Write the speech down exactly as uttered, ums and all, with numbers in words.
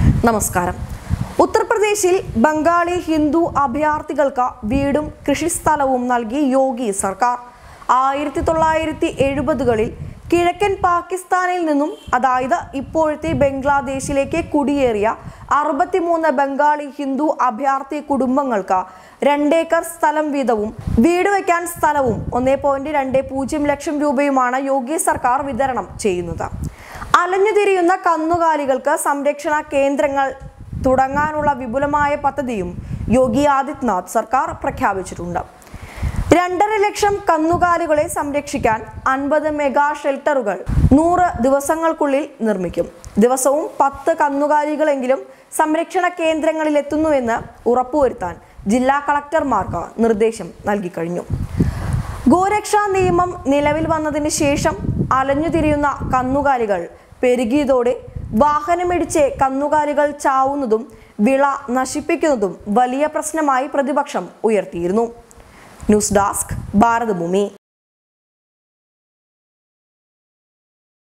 നമസ്കാരം. ഉത്തർപ്രദേശിൽ ബംഗാളി ഹിന്ദു അഭയാർത്ഥികൾക്ക് വീടും കൃഷിസ്ഥലവും നൽകി യോഗി സർക്കാർ. ആയിരത്തി തൊള്ളായിരത്തി എഴുപതുകളിൽ കിഴക്കൻ പാകിസ്ഥാനിൽ നിന്നും അതായത് ഇപ്പോഴത്തെ ബംഗ്ലാദേശിലേക്ക് കുടിയേറിയ അറുപത്തിമൂന്ന് ബംഗാളി ഹിന്ദു അഭയാർത്ഥി കുടുംബങ്ങൾക്ക് രണ്ടേക്കർ സ്ഥലം വീതവും വീട് വയ്ക്കാൻ സ്ഥലവും ഒന്നേ പോയിന്റ് രണ്ട് പൂജ്യം ലക്ഷം രൂപയുമാണ് യോഗി സർക്കാർ വിതരണം ചെയ്യുന്നത്. അലഞ്ഞുതിരിയുന്ന കന്നുകാലികൾക്ക് സംരക്ഷണ കേന്ദ്രങ്ങൾ തുടങ്ങാനുള്ള വിപുലമായ പദ്ധതിയും യോഗി ആദിത്യനാഥ് സർക്കാർ പ്രഖ്യാപിച്ചിട്ടുണ്ട്. രണ്ടര ലക്ഷം കന്നുകാലികളെ സംരക്ഷിക്കാൻ അൻപത് മെഗാ ഷെൽട്ടറുകൾ നൂറ് ദിവസങ്ങൾക്കുള്ളിൽ നിർമ്മിക്കും. ദിവസവും പത്ത് കന്നുകാലികളെങ്കിലും സംരക്ഷണ കേന്ദ്രങ്ങളിൽ എത്തുന്നുവെന്ന് ഉറപ്പുവരുത്താൻ ജില്ലാ കളക്ടർമാർക്ക് നിർദ്ദേശം നൽകിക്കഴിഞ്ഞു. ഗോരക്ഷാ നിയമം നിലവിൽ വന്നതിന് ശേഷം അലഞ്ഞുതിരിയുന്ന കന്നുകാലികൾ പെരുകിയതോടെ വാഹനമിടിച്ച് കന്നുകാലികൾ ചാവുന്നതും വിള നശിപ്പിക്കുന്നതും വലിയ പ്രശ്നമായി പ്രതിപക്ഷം ഉയർത്തിയിരുന്നു. News desk Bharathabhoomi.